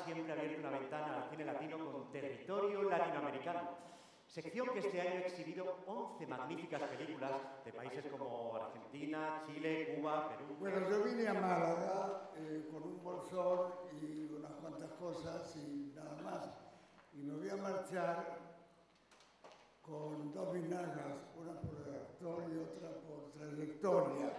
siempre ha abierto una ventana al cine latino con territorio latinoamericano. Sección que este año ha exhibido 11 magníficas películas de países como Argentina, Chile, Cuba, Perú... Bueno, yo vine a Málaga con un bolsón y unas cuantas cosas y nada más. Y me voy a marchar con dos vinagras, una por actor y otra por trayectoria.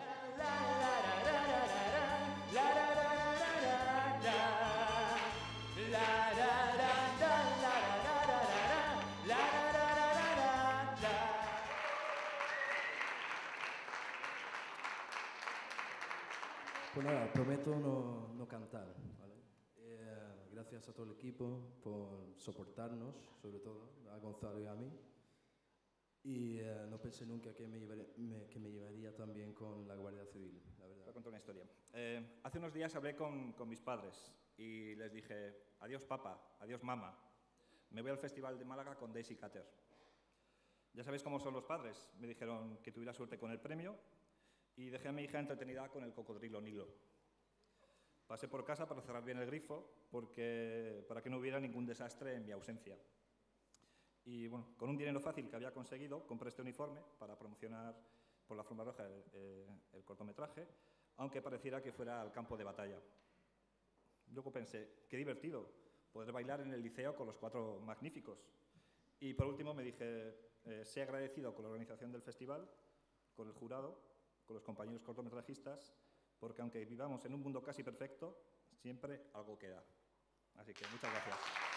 Pues nada, prometo no cantar, ¿vale? Gracias a todo el equipo por soportarnos, sobre todo a Gonzalo y a mí. Y no pensé nunca que me llevaría tan bien con la Guardia Civil, la verdad. Voy a contar una historia. Hace unos días hablé con mis padres y les dije, adiós papá, adiós mamá. Me voy al Festival de Málaga con Daisy Cutter. Ya sabéis cómo son los padres. Me dijeron que tuviera suerte con el premio y dejé a mi hija entretenida con el cocodrilo Nilo. Pasé por casa para cerrar bien el grifo para que no hubiera ningún desastre en mi ausencia. Y bueno, con un dinero fácil que había conseguido, compré este uniforme para promocionar por la Alfombra Roja el cortometraje, aunque pareciera que fuera al campo de batalla. Luego pensé, qué divertido, poder bailar en el liceo con los 4 magníficos. Y por último me dije, sé agradecido con la organización del festival, con el jurado, con los compañeros cortometrajistas, porque aunque vivamos en un mundo casi perfecto, siempre algo queda. Así que muchas gracias.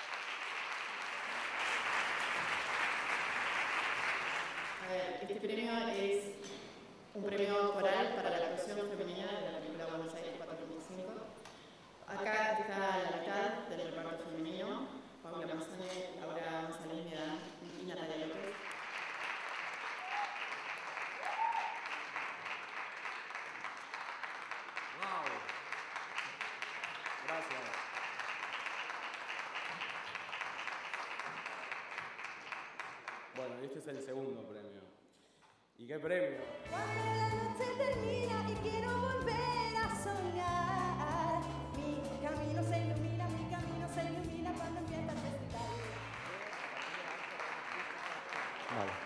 A ver, este premio es un premio coral para la actuación femenina de la película Buenos Aires 425. Acá está la mitad del reparto femenino: Paula Mazzone, Laura González Medán y Natalia López. ¡Wow! Gracias. Bueno, este es el segundo premio. ¿Y qué premio? Cuando la noche termina y quiero volver a soñar, mi camino se ilumina cuando empieza a festival. Vale.